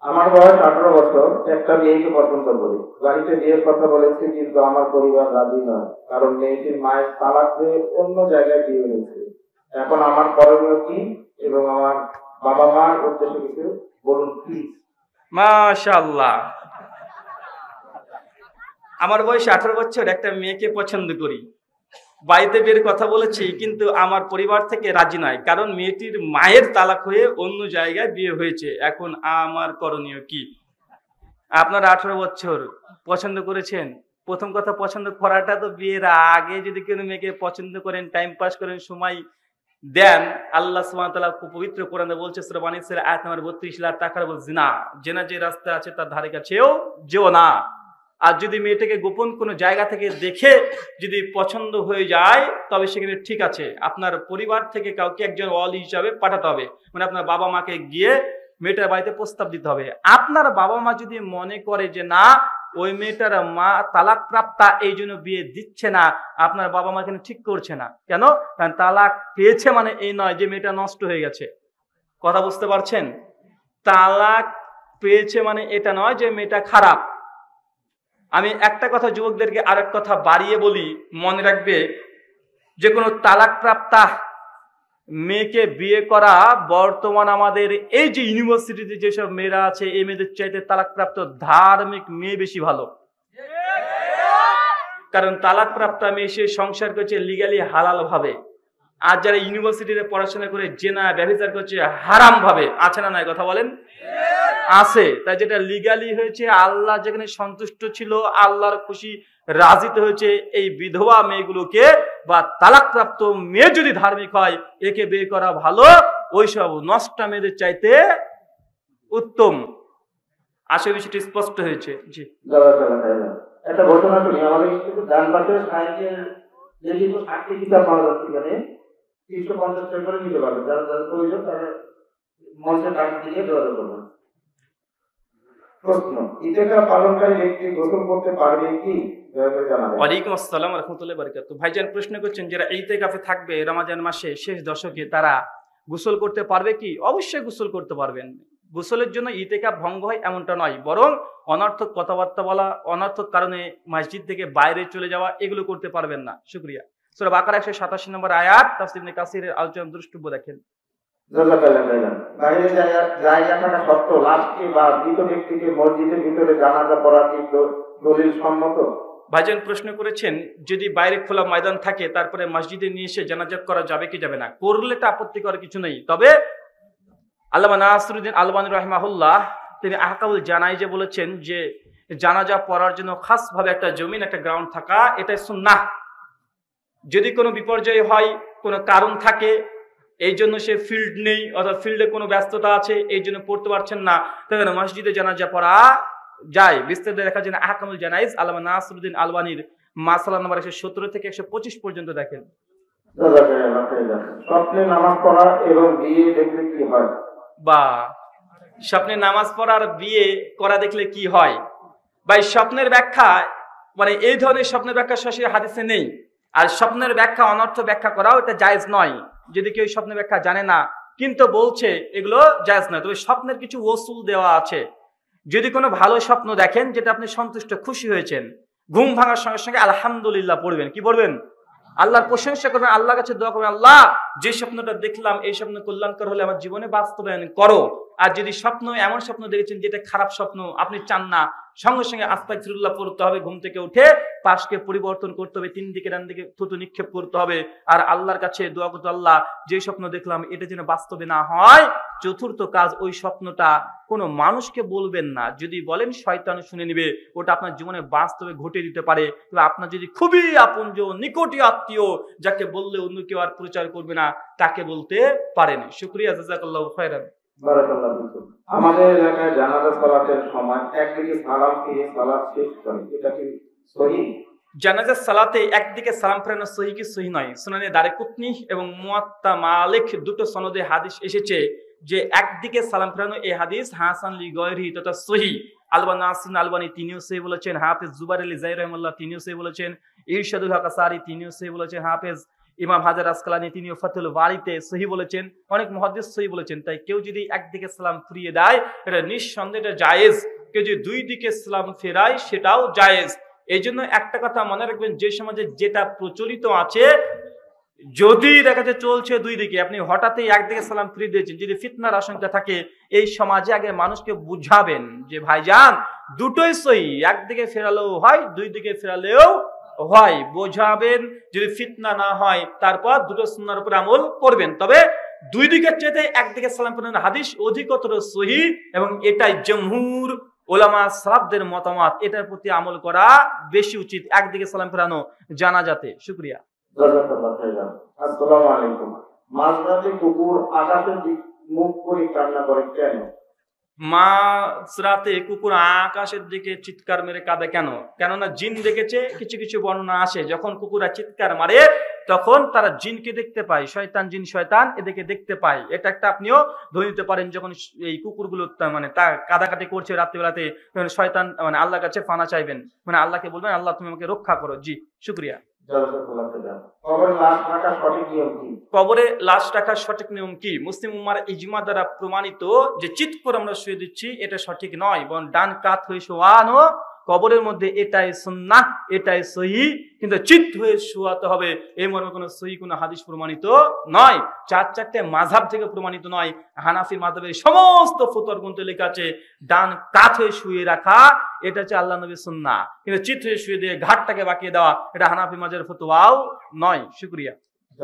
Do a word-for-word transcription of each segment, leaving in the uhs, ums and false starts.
আমার বয়স আঠারো বছর, একটা মেয়েকে পছন্দ করি। বাড়িতে বিয়ের কথা বলেছি, কিন্তু আমার পরিবার রাজি নয়, কারণ মেয়েটির মায়ের তালাক দিয়ে অন্য জায়গায় বিয়ে হয়েছে। এখন আমার করণীয় কি এবং আমার বাবা মার উদ্দেশ্যে কিছু বলুন প্লিজ। মাশাআল্লাহ। আমার বয়স আঠারো বছর, একটা মেয়েকে পছন্দ করি, বাড়িতে বিয়ের কথা বলেছি, কিন্তু আমার পরিবার থেকে রাজি নয়, কারণ মেয়েটির মায়ের তালাক হয়ে অন্য জায়গায় বিয়ে হয়েছে। এখন আমার করণীয় কি? আপনারা আঠারো বছর পছন্দ করেছেন। প্রথম কথা, পছন্দ করাটা তো বিয়ের আগে যদি কোনো মেয়েকে পছন্দ করেন, টাইম পাস করেন, সময় দেন, আল্লাহ সুবহানাহু ওয়া তাআলা পবিত্র কোরআনে বলছে সূরা বানী ইসরাঈল আয়াত নম্বর বত্রিশ, লা তাকরাবুজ জিনা, জিনা যে রাস্তা আছে তার ধারে কাছেও যেও না। আর যদি মেয়েটাকে গোপন কোনো জায়গা থেকে দেখে যদি পছন্দ হয়ে যায়, তবে সেখানে ঠিক আছে, আপনার পরিবার থেকে কাউকে একজন ওয়ালি হিসাবে পাঠাতে হবে, মানে আপনার বাবা মাকে গিয়ে মেয়েটার বাড়িতে প্রস্তাব দিতে হবে। আপনার বাবা মা যদি মনে করে যে না, ওই মেয়েটার মা তালাক প্রাপ্তা, এই জন্য বিয়ে দিচ্ছে না, আপনার বাবা মা এখানে ঠিক করছে না। কেন? কারণ তালাক পেয়েছে মানে এই নয় যে মেয়েটা নষ্ট হয়ে গেছে। কথা বুঝতে পারছেন? তালাক পেয়েছে মানে এটা নয় যে মেয়েটা খারাপ। আমি একটা কথা যুবকদেরকে আরেক কথা বাড়িয়ে বলি, মনে রাখবে, যে কোনো তালাক প্রাপ্তা মেয়েকে বিয়ে করা, বর্তমান আমাদের এই যে ইউনিভার্সিটিতে যেসব মেয়েরা আছে, এই মেয়েদের চাইতে তালাকপ্রাপ্ত ধার্মিক মেয়ে বেশি ভালো। কারণ তালাকপ্রাপ্তা মেয়ে সে সংসার করছে লিগালি হালাল ভাবে, আর যারা ইউনিভার্সিটিতে পড়াশোনা করে জেনা ব্যভিচার করছে হারাম ভাবে। আছে না নাই? কথা বলেন। আছে। তাই যেটা লিগালি হয়েছে, আল্লাহ যেখানে সন্তুষ্ট ছিল, আল্লাহর খুশি রাজিত হয়েছে, এই বিধবা মেয়েগুলোকে বা তালাকপ্রাপ্ত মেয়ে যদি ধার্মিক হয়, একে বিয়ে করা ভালো, ওইসব নষ্টা মেয়েদের চাইতে উত্তম। আশা বিষয়টি স্পষ্ট হয়েছে। জি, একটা ঘটনা শুনি। আমাদের ডান পাশে সাইকেল যে কিছু সাক্ষী কিতাব পাওয়া যাচ্ছে, এখানে তিনশো পঞ্চাশ টাকা করে নিতে পারবে। যারা যারা প্রয়োজন তারা মঞ্চের ডান দিকে যোগাযোগ করবেন। প্রশ্ন, ইতিকাফ পালনকারী ব্যক্তি গোসল করতে পারবে কি? ওয়ালাইকুম আসসালাম ওয়া রাহমাতুল্লাহি ওয়া বারাকাতুহু। ভাইজান প্রশ্ন করছেন, যারা ইতিকাফে থাকবে রমজান মাসে শেষ দশকে, তারা গোসল করতে পারবে কি? অবশ্যই গোসল করতে পারবেন। গোসলের জন্য ইতিকাফ ভঙ্গ হয় এমনটা নয়, বরং অনর্থক কথাবার্তা বলা, অনর্থক কারণে মসজিদ থেকে বাইরে চলে যাওয়া, এগুলো করতে পারবেন না। শুকরিয়া। সূরা বাকারা একশো সাতাশি নম্বর আয়াত, তাফসীর ইবনে কাসিরের আলোচনা দ্রষ্টব্য দেখেন। বাইরে জায়গা থাকা সত্ত্বেও লাশকে বা মৃত ব্যক্তিকে মসজিদের ভিতরে জানাজা পড়া কি দলিল সম্মত? ভাইজান প্রশ্ন করেছেন, যদি বাইরে খোলা ময়দান থাকে তারপরে মসজিদে নিয়ে এসে জানাজা করা যাবে কি যাবে না? করলে তো আপত্তি করার কিছু নেই। তবে আল্লামা নাসিরুদ্দিন আলবানী রাহিমাহুল্লাহ তিনি আহকামুল জানাইজে বলেছেন যে জানাজা পড়ার জন্য খাস ভাবে একটা জমিন, একটা গ্রাউন্ড থাকা, এটাই সুন্নাহ। যদি কোনো বিপর্যয় হয়, কোনো কারণ থাকে, এই জন্য সে ফিল্ড নেই অথবা ফিল্ডে কোনো ব্যস্ততা আছে, এই জন্য পড়তে পারছেন না, তাহলে মসজিদে জানাজা পড়া যায়। বিস্তারিত দেখা যায় আহকামুল জানাইজ আল্লামা নাসিরুদ্দিন আলবানীর মাসালা নম্বর একশো সতেরো থেকে একশো পঁচিশ পর্যন্ত দেখেন। স্বপ্নে নামাজ পড়া এবং বিয়ে দেখলে কি হয়? বা স্বপ্নে নামাজ পড়া আর বিয়ে করা দেখলে কি হয়? ভাই, স্বপ্নের ব্যাখ্যা মানে এই ধরনের স্বপ্নের ব্যাখ্যা সরাসরি হাদিসে নেই, আর স্বপ্নের ব্যাখ্যা অনর্থ ব্যাখ্যা করাও এটা জায়েজ নয়। যদি কেউ স্বপ্নের ব্যাখ্যা জানে না কিন্তু বলছে, এগুলো জায়েজ নয়। তবে স্বপ্নের কিছু ওসুল দেওয়া আছে। যদি কোনো ভালো স্বপ্ন দেখেন যেটা আপনি সন্তুষ্ট খুশি হয়েছেন, ঘুম ভাঙার সঙ্গে সঙ্গে আলহামদুলিল্লাহ পড়বেন। কি পড়বেন? আল্লাহর প্রশংসা করবেন, আল্লাহর কাছে দোয়া করবেন, আল্লাহ যে স্বপ্নটা দেখলাম এই স্বপ্ন কল্যাণকর হলে আমার জীবনে বাস্তবায়ন করো। আর যদি স্বপ্ন এমন স্বপ্ন দেখেছেন যেটা খারাপ স্বপ্ন, আপনি চান না, সঙ্গে সঙ্গে আস্তাগফিরুল্লাহ পড়তে হবে, ঘুম থেকে উঠে পাশকে পরিবর্তন করতে হবে, তিন দিকে ডান দিকে থুতু নিক্ষেপ করতে হবে, আর আল্লাহর কাছে দোয়া করতে, আল্লাহ যে স্বপ্ন দেখলাম এটা যেন বাস্তবে না হয়। চতুর্থ কাজ, ওই স্বপ্নটা কোনো মানুষকে বলবেন না। যদি বলেন শয়তান শুনে নিবে, ওটা আপনার জীবনে বাস্তবে ঘটে দিতে পারে। তবে আপনার যদি খুবই আপনজন, নিকটি আত্মীয়, যাকে বললে অন্য কেউ আর প্রচার করবে না, তাকে বলতে পারেন। শুকরিয়া, জাযাকাল্লাহু খায়রান। আমাদের এলাকায় জানাজা সালাতের সময় একদিকে সালাম ফিরে সালাত শেষ করে, এটা কি সহিহ? জানাজার সালাতে একদিকে সালাম ফেরানো সহিহ কি সহিহ নয়? সুনানে দারেকুতনি এবং মুয়াত্তা মালিক দুটো সনদে হাদিস এসেছে যে একদিকে সালাম ফেরানো। এই হাদিস হাসান লি গয়রি তথা সহিহ। আলবানী নাসিরুদ্দিন আলবানী তিনিও সহিহ বলেছেন, হাফেজ জুবাইর আলী জাহি রাহিমাহুল্লাহ তিনিও সহিহ বলেছেন, ইরশাদুল হক আসারি তিনিও সহিহ বলেছেন, হাফেজ ইমাম হাজার আসকালানি তিনিও ফাতুল বারিতে সহি বলেছেন, অনেক মুহাদ্দিস সহি বলেছেন। তাই কেউ যদি একদিকে সালাম ফিরিয়ে দেয় এটা নিঃসন্দেহে এটা জায়েজ, কেউ যদি দুই দিকে সালাম ফেরায় সেটাও জায়েজ। এই জন্য একটা কথা মনে রাখবেন, যে সমাজে যেটা প্রচলিত আছে, যদি দেখা যাচ্ছে চলছে দুই দিকে, আপনি হঠাৎই একদিকে সালাম ফিরিয়ে দিয়েছেন, যদি ফিতনার আশঙ্কা থাকে, এই সমাজে আগে মানুষকে বুঝাবেন যে ভাইজান দুটোই সহি, একদিকে ফেরালেও হয় দুই দিকে ফেরালেও হয়, বোঝাবেন। যদি ফিতনা না হয় তারপর দুটো সুন্নাহর উপর আমল করবেন। তবে দুই দিকের চাইতে একদিকে সালাম ফেরানোর হাদিস অধিকতর সহি, এবং এটাই জমহুর ওলামা সালাফদের মতামত, এটার প্রতি আমল করা বেশি উচিত, একদিকে সালাম ফেরানো জানাজাতে। শুকরিয়া। আসসালামু আলাইকুম। মাঝরাতে কুকুর আকাশের দিক মুখ করে কান্না করে কেন? মাঝরাতে কুকুর আকাশের দিকে চিৎকার মেরে কাঁদে কেন? কেননা জিন দেখেছে। কিছু কিছু বর্ণনা আসে যখন কুকুরা চিৎকার মারে তখন তারা জিনকে দেখতে পায়, শয়তান জিন শয়তান এদেরকে দেখতে পায়। এটা একটা আপনিও ধরে নিতে পারেন, যখন এই কুকুরগুলো মানে তা কাদাকাটি করছে রাত্রিবেলাতে, শয়তান মানে আল্লাহর কাছে ফানা চাইবেন, মানে আল্লাহকে বলবেন আল্লাহ তুমি আমাকে রক্ষা করো। জি শুকরিয়া। কবরে লাশ রাখার সঠিক নিয়ম কি? মুসলিম উম্মার ইজমা দ্বারা প্রমাণিত যে চিৎ করে আমরা শুয়ে দিচ্ছি এটা সঠিক নয়, বরং ডান কাত হয়ে শোয়ানো কবরের মধ্যে এটাই সুন্নাহ, এটাই সহি, কিন্তু চিৎ হয়ে শোয়াতে হবে এই মর্মে কোনো সহি কোনো হাদিস প্রমাণিত নয়। চার চারটে মাযহাব থেকে প্রমাণিত নয়। হানাফি মাযহাবের সমস্ত ফতোয়ার গ্রন্থে লেখা আছে ডান কাত হয়ে শুয়ে রাখা এটা হচ্ছে আল্লাহ নবীর সুন্নাহ, কিন্তু চিৎ হয়ে শুয়ে দিয়ে ঘাটটাকে বাঁকিয়ে দেওয়া এটা হানাফি মাযহাবের ফতোয়াও নয়। শুকরিয়া।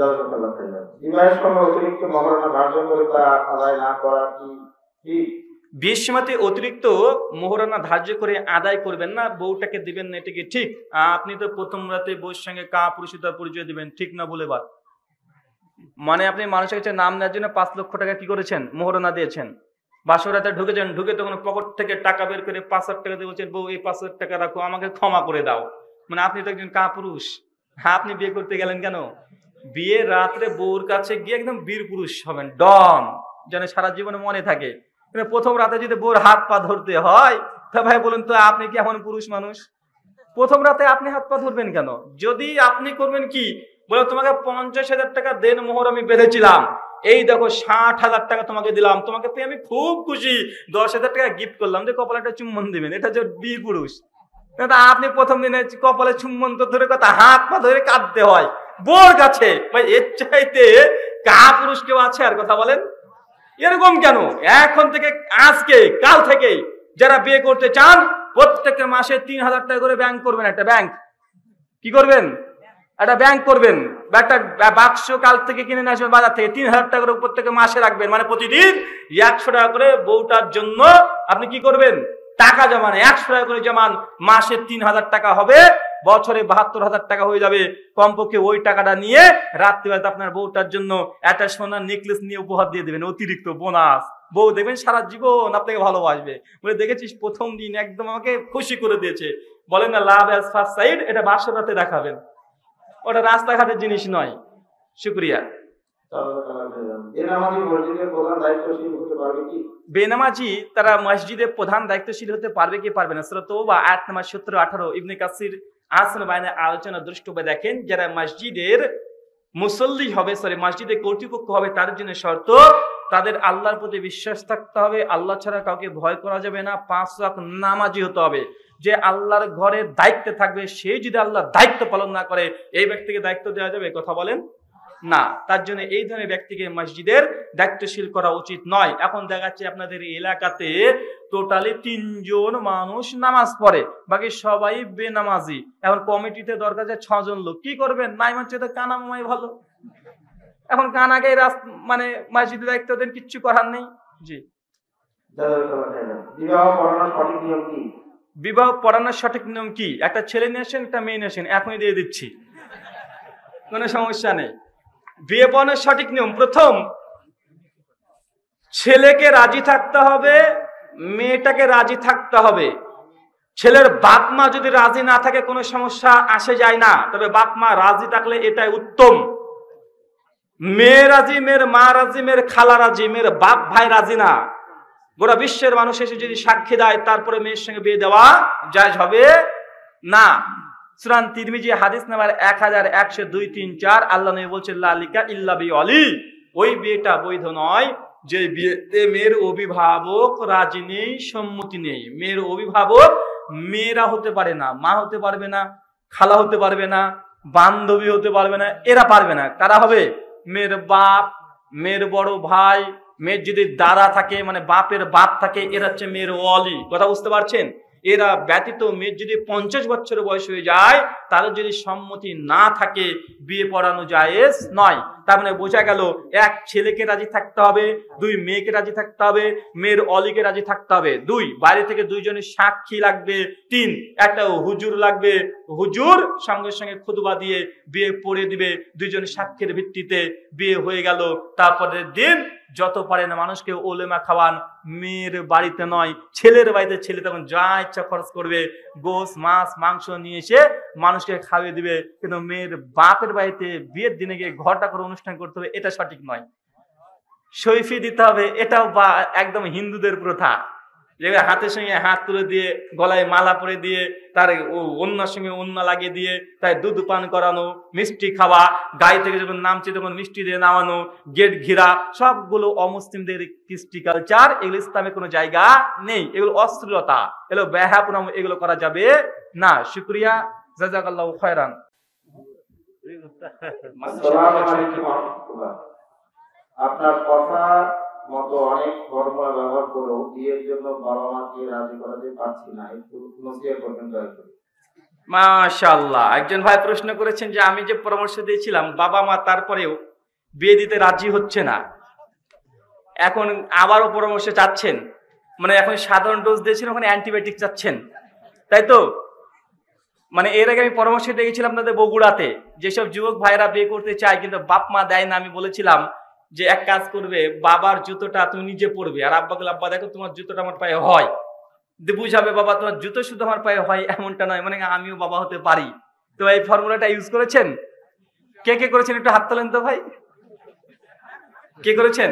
বিয়ের সময়তে অতিরিক্ত মোহরানা ধার্য করে আদায় করবেন না, বউটাকে দিবেন না, এটা কি ঠিক? আপনি তো প্রথম রাতে বউর সঙ্গে কা পুরুষতার পরিচয় দিবেন, ঠিক না বলে বাদ। মানে আপনি মানুষের কাছে নাম নেওয়ার জন্য পাঁচ লক্ষ টাকা কি করেছেন? মোহরানা দিয়েছেন। বাসর রাতে ঢুকেছেন, ঢুকে তখন পকেট থেকে টাকা বের করে পাঁচ হাজার টাকা দিয়ে বলছেন বউ এই পাঁচ হাজার টাকা রাখো, আমাকে ক্ষমা করে দাও। মানে আপনি তো একজন কা পুরুষ। হ্যাঁ, আপনি বিয়ে করতে গেলেন কেন? বিয়ে রাত্রে বউর কাছে গিয়ে একদম বীর পুরুষ হবেন, ডন, যেন সারা জীবনে মনে থাকে। প্রথম রাতে যদি বউর হাত পা ধরতে হয় তা ভাই বলুন তো আপনি কি এমন পুরুষ মানুষ? প্রথম রাতে আপনি হাত পা ধরবেন কেন? যদি আপনি করবেন কি বলে তোমাকে পঞ্চাশ হাজার টাকা দেন মোহর আমি বেঁধেছিলাম, এই দেখো ষাট হাজার টাকা তোমাকে দিলাম, তোমাকে পেয়ে আমি খুব খুশি, দশ হাজার টাকা গিফট করলাম, যে কপালে একটা চুম্বন দিবেন, এটা হচ্ছে বীর পুরুষ। আপনি প্রথম দিনে কপালে চুম্বন তো ধরে কথা হাত পা ধরে কাঁদতে হয় বউর কাছে, ভাই এর চাইতে কা পুরুষ কেউ আছে? আর কথা বলেন এরকম কেন? এখন থেকে আজকে কাল থেকে যারা বিয়ে করতে চান প্রত্যেক মাসে তিন হাজার টাকা করে ব্যাংক করবেন, একটা ব্যাংক কি করবেন? একটা ব্যাংক করবেন, একটা বাক্স কাল থেকে কিনে নিয়ে আসবেন বাজার থেকে, তিন হাজার টাকা করে প্রত্যেক মাসে রাখবেন, মানে প্রতিদিন একশো টাকা করে বউটার জন্য আপনি কি করবেন? টাকা জমান, একশো টাকা করে জমান, মাসে তিন হাজার টাকা হবে, বছরে বাহাত্তর হাজার টাকা হয়ে যাবে। কমপক্ষে ওই টাকাটা নিয়ে রাত্রিবেলা আপনার বউটার জন্য একটা সোনার নেকলেস নিয়ে উপহার দিয়ে দেবেন, অতিরিক্ত বোনাস। বউ দেখবেন সারা জীবন আপনাকে ভালোবাসবে, বলে দেখেছিস প্রথম দিন একদম আমাকে খুশি করে দিয়েছে। বলেন না লাভ অ্যাজ ফার্স্ট সাইট, এটা বাসর রাতে দেখাবেন, ওটা রাস্তাঘাটের জিনিস নয়। শুকরিয়া। বেনামাজি তারা মসজিদের প্রধান দায়িত্বশীল হতে পারবে কি পারবে না? সূরা তাওবা আয়াত নাম্বার সতেরো আঠারো ইবনে কাসির আসন বাইনে আলোচনা দৃষ্টভাবে দেখেন, যারা মসজিদের মুসল্লি হবে, সরি মসজিদের কর্তৃপক্ষ হবে, তাদের জন্য শর্ত তাদের আল্লাহর প্রতি বিশ্বাস থাকতে হবে, আল্লাহ ছাড়া কাউকে ভয় করা যাবে না, পাঁচ ওয়াক্ত নামাজি হতে হবে। যে আল্লাহর ঘরের দায়িত্বে থাকবে সে যদি আল্লাহর দায়িত্ব পালন না করে এই ব্যক্তিকে দায়িত্ব দেওয়া যাবে? কথা বলেন না। তার জন্য এই ধরনের ব্যক্তিকে মসজিদের দায়িত্বশীল করা উচিত নয়। এখন দেখা যাচ্ছে আপনাদের এলাকাতে টোটালি তিনজন মানুষ নামাজ পড়ে, বাকি সবাই বেনামাজি। এখন কমিটিতে দরকার যে ছজন লোক, কি করবেন? নাই হচ্ছে তো কানা মামাই ভালো। এখন কানাকে মানে মসজিদের দায়িত্ব দেন, কিচ্ছু করার নেই। জি। বিবাহ পড়ানোর সঠিক নিয়ম কি? বিবাহ পড়ানোর সঠিক নিয়ম কি? একটা ছেলে নিয়ে আসেন, একটা মেয়ে নিয়ে আসেন, এখনই দিয়ে দিচ্ছি, কোনো সমস্যা নেই। বিয়ে পড়ানোর সঠিক নিয়ম, প্রথম ছেলেকে রাজি থাকতে হবে, মেয়েটাকে রাজি থাকতে হবে। ছেলের বাপ মা যদি রাজি না থাকে কোনো সমস্যা আসে যায় না, তবে বাপ মা রাজি থাকলে এটাই উত্তম। মেয়ে রাজি, মেয়ের মা রাজি, মেয়ের খালা রাজি, মেয়ের বাপ ভাই রাজি না, গোটা বিশ্বের মানুষ এসে যদি সাক্ষী দেয় তারপরে মেয়ের সঙ্গে বিয়ে দেওয়া জায়েজ হবে না। সূরা তিরমিজি হাদিস নাম্বার এক হাজার একশো দুই তিন চার আল্লাহ নবী বলছেন লা লিকা ইল্লা বিওয়ালি, ওই বিয়েটা বৈধ নয় যে বিয়েতে মেয়ের অভিভাবক রাজি নেই, সম্মতি নেই। মেয়ের অভিভাবক মেয়েরা হতে পারে না, মা হতে পারবে না, খালা হতে পারবে না, বান্ধবী হতে পারবে না, এরা পারবে না। কারা হবে? মেয়ের বাপ, মেয়ের বড় ভাই, মেয়ের যদি দাদা থাকে মানে বাপের বাপ থাকে, এরা হচ্ছে মেয়ের ওয়ালি। কথা বুঝতে পারছেন? এরা ব্যতীত মেয়ের যদি পঞ্চাশ বছর বয়স হয়ে যায়, তাদের যদি সম্মতি না থাকে বিয়ে পড়ানো জায়েজ নয়। তার মানে বোঝা গেল, এক ছেলেকে রাজি থাকতে হবে, দুই মেয়েকে রাজি থাকতে হবে, মেয়ের অলিকে রাজি থাকতে হবে, দুই বাইরে থেকে দুইজনের সাক্ষী লাগবে, তিন একটা হুজুর লাগবে, হুজুর সঙ্গে সঙ্গে খুতবা দিয়ে বিয়ে পড়ে দিবে, দুইজনের সাক্ষীর ভিত্তিতে বিয়ে হয়ে গেল। তারপরের দিন যত পারেন মানুষকে ওলেমা খাওয়ান, মেয়ের বাড়িতে নয় ছেলের বাড়িতে। ছেলে তখন যা ইচ্ছা খরচ করবে, গোশ মাছ মাংস নিয়ে এসে মানুষকে খাইয়ে দিবে। কিন্তু মেয়ের বাপের বাড়িতে বিয়ের দিনে গিয়ে ঘরটা করে অনুষ্ঠান করতে হবে, এটা সঠিক নয়। সৈফি দিতে হবে, এটাও বা একদম হিন্দুদের প্রথা, যে হাতের সঙ্গে হাত তুলে দিয়ে গলায় মালা পরে দিয়ে তার অন্যার সঙ্গে অন্য লাগিয়ে দিয়ে তাই দুধ পান করানো, মিষ্টি খাওয়া, গায়ে থেকে যখন নামছে তখন মিষ্টি দিয়ে নামানো, গেট ঘিরা, সবগুলো অমুসলিমদের কৃষ্টি কালচার। এগুলো ইসলামে কোনো জায়গা নেই, এগুলো অশ্লীলতা, এগুলো ব্যাহাপুনাম, এগুলো করা যাবে না। শুকরিয়া, জাযাকাল্লাহু খায়রান। আপনার কথা মতো অনেক ফর্মুলা ব্যবহার করেও বিয়ের জন্য বাবা মাকে রাজি করাতে পারছি না, একটু নসিহত করবেন দয়া করে। মাশাআল্লাহ, একজন ভাই প্রশ্ন করেছেন যে আমি যে পরামর্শ দিয়েছিলাম বাবা মা তারপরেও বিয়ে দিতে রাজি হচ্ছে না, এখন আবারও পরামর্শ চাচ্ছেন, মানে এখন সাধারণ ডোজ দিয়েছেন, ওখানে অ্যান্টিবায়োটিক চাচ্ছেন, তাই তো? মানে এর আগে আমি পরামর্শ দিয়েছিলাম আপনাদের বগুড়াতে, যেসব যুবক ভাইরা বিয়ে করতে চায় কিন্তু বাপ মা দেয় না, আমি বলেছিলাম যে এক কাজ করবে, বাবার জুতোটা তুমি নিজে পরবে, আর আব্বাকে আব্বা দেখো তোমার জুতোটা আমার পায়ে হয়, বুঝাবে বাবা তোমার জুতো শুধু আমার পায়ে হয় এমনটা নয়, মানে আমিও বাবা হতে পারি। তো এই ফর্মুলাটা ইউজ করেছেন? কে কে করেছেন একটু হাত তোলেন তো ভাই, কে করেছেন?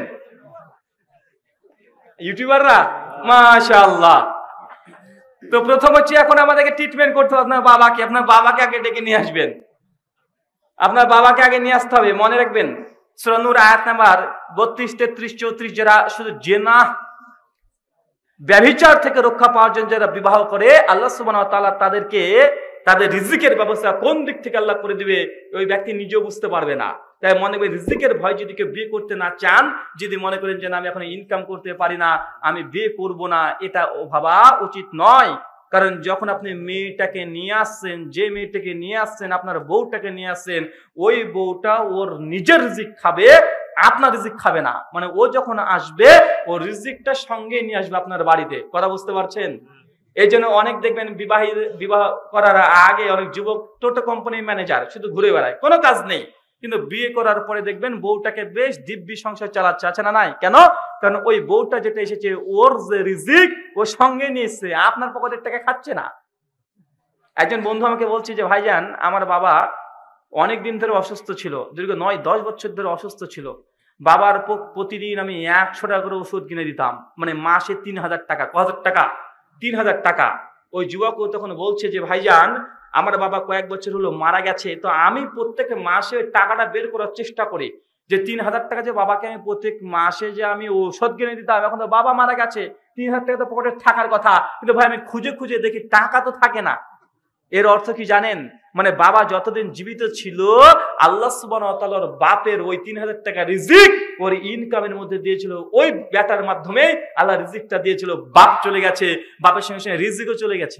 ইউটিউবাররা, মাশাআল্লাহ। তো প্রথম হচ্ছে এখন আমাদেরকে ট্রিটমেন্ট করতে হবে আপনার বাবাকে, আপনার বাবাকে আগে ডেকে নিয়ে আসবেন, আপনার বাবাকে আগে নিয়ে আসতে হবে। মনে রাখবেন সূরা নূর আয়াত নাম্বার বত্রিশ, তেত্রিশ, চৌত্রিশ, যারা শুধু জেনা ব্যভিচার থেকে রক্ষা পাওয়ার জন্য যারা বিবাহ করে, আল্লাহ সুবহানাহু ওয়া তাআলা তাদেরকে তাদের রিজিকের ব্যবস্থা কোন দিক থেকে আল্লাহ করে দিবে ওই ব্যক্তি নিজেও বুঝতে পারবে না। তাই মনে করেন রিজিকের ভয় যদি কেউ বিয়ে করতে না চান, যদি মনে করেন যে আমি এখন ইনকাম করতে পারি না আমি বিয়ে করব না, এটা ভাবা উচিত নয়। কারণ যখন আপনি মেয়েটাকে নিয়ে আসছেন, যে মেয়েটাকে নিয়ে আসছেন, আপনার বউটাকে নিয়ে আসছেন, ওই বউটা ওর নিজের রিজিক খাবে, আপনার রিজিক খাবে না। মানে ও যখন আসবে ও রিজিকটা সঙ্গে নিয়ে আসবে আপনার বাড়িতে। কথা বুঝতে পারছেন? এই জন্য অনেক দেখবেন বিবাহিত বিবাহ করার আগে অনেক যুবক টোটো কোম্পানির ম্যানেজার, শুধু ঘুরে বেড়ায়, কোনো কাজ নেই, কিন্তু বিয়ে করার পরে দেখবেন বউটাকে বেশ দিব্যি সংসার চালাচ্ছে, আছে না নাই? কেন? কারণ ওই বউটা যেটা এসেছে ওর যে রিজিক ও সঙ্গে নিয়ে এসছে, আপনার পকেটের টাকা খাচ্ছে না। একজন বন্ধু আমাকে বলছে যে ভাইজান আমার বাবা অনেক দিন ধরে অসুস্থ ছিল, দীর্ঘ নয় দশ বছর ধরে অসুস্থ ছিল, বাবার প্রতিদিন আমি একশো টাকা করে ওষুধ কিনে দিতাম, মানে মাসে তিন হাজার টাকা। ক হাজার টাকা? তিন হাজার টাকা। ওই যুবক তখন বলছে যে ভাইজান আমার বাবা কয়েক বছর হলো মারা গেছে, তো আমি প্রত্যেক মাসে ওই টাকাটা বের করার চেষ্টা করি যে তিন হাজার টাকা যে বাবাকে আমি প্রত্যেক মাসে যে আমি ওষুধ কিনে দিতাম, এখন তো বাবা মারা গেছে, তিন হাজার টাকা তো পকেটে থাকার কথা, কিন্তু ভাই আমি খুঁজে খুঁজে দেখি টাকা তো থাকে না। এর অর্থ কি জানেন? মানে বাবা যতদিন জীবিত ছিল আল্লাহ সুবহানাহু ওয়া তাআলার বাপের ওই তিন হাজার টাকা রিজিক ওর ইনকামের মধ্যে দিয়েছিল, ওই বেটার মাধ্যমে আল্লাহ রিজিকটা দিয়েছিল। বাপ চলে গেছে, বাপের সঙ্গে সঙ্গে রিজিকও চলে গেছে।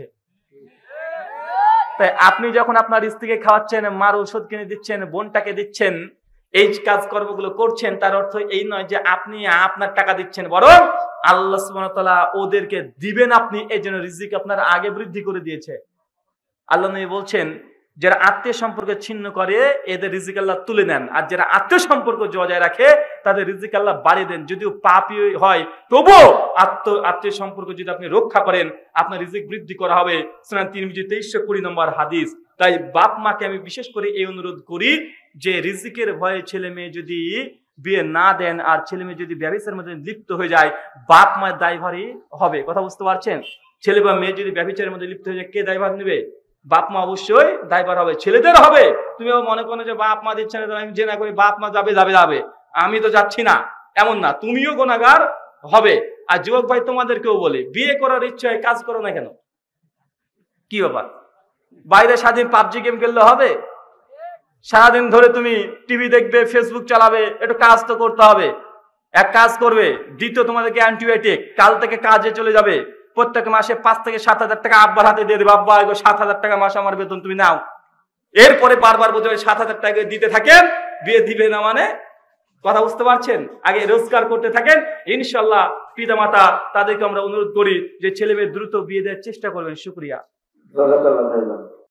তাই আপনি যখন আপনার স্ত্রীকে খাওয়াচ্ছেন, মার ওষুধ কিনে দিচ্ছেন, বোনটাকে দিচ্ছেন, এই কাজ কর্মগুলো করছেন, তার অর্থ এই নয় যে আপনি আপনার টাকা দিচ্ছেন, বরং আল্লাহ সুবহানাহু ওয়া তাআলা ওদেরকে দিবেন আপনি, এই জন্য রিজিক আপনার আগে বৃদ্ধি করে দিয়েছে। আল্লাহ নবী বলছেন যারা আত্মীয় সম্পর্ক ছিন্ন করে এদের রিজিক আল্লাহ তুলে নেন, আর যারা আত্মীয় সম্পর্ক বজায় রাখে তাদের রিজিক আল্লাহ বাড়িয়ে দেন। যদিও পাপী হয় তবুও আত্ম আত্মীয় সম্পর্ক যদি আপনি রক্ষা করেন আপনার রিজিক বৃদ্ধি করা হবে। সুনান তিরমিজি তেইশশো কুড়ি নম্বর হাদিস। তাই বাপ মাকে আমি বিশেষ করে এই অনুরোধ করি যে রিজিকের ভয়ে ছেলে মেয়ে যদি বিয়ে না দেন আর ছেলে মেয়ে যদি ব্যভিচারের মধ্যে লিপ্ত হয়ে যায়, বাপ মায়ের দায়ভারই হবে। কথা বুঝতে পারছেন? ছেলে বা মেয়ে যদি ব্যভিচারের মধ্যে লিপ্ত হয়ে যায় কে দায়ভার নেবে? বাপ মা অবশ্যই দায়ভার হবে, ছেলেদের হবে। তুমিও মনে করো যে বাপ মা দিচ্ছে না, আমি যে না করি, বাপ মা যাবে যাবে যাবে আমি তো যাচ্ছি না, এমন না, তুমিও গুনাহগার হবে। আর যুবক ভাই তোমাদেরকেও বলে, বিয়ে করার ইচ্ছা হয় কাজ করো না কেন? কি ব্যাপার, বাইরে স্বাধীন পাবজি গেম খেললে হবে? সারাদিন ধরে তুমি টিভি দেখবে, ফেসবুক চালাবে, একটু কাজ তো করতে হবে। এক কাজ করবে, দ্বিতীয় তোমাদেরকে অ্যান্টিবায়োটিক, কাল থেকে কাজে চলে যাবে, প্রত্যেক মাসে পাঁচ থেকে সাত হাজার টাকা আব্বার হাতে দিয়ে দেবে, আব্বা এগো সাত হাজার টাকা মাস আমার বেতন তুমি নাও। এরপরে বারবার বলতে হবে সাত হাজার টাকা দিতে থাকেন, বিয়ে দিবে না মানে, কথা বুঝতে পারছেন? আগে রোজগার করতে থাকেন, ইনশাল্লাহ পিতা মাতা তাদেরকে আমরা অনুরোধ করি যে ছেলে মেয়ে দ্রুত বিয়ে দেওয়ার চেষ্টা করবেন। শুক্রিয়া।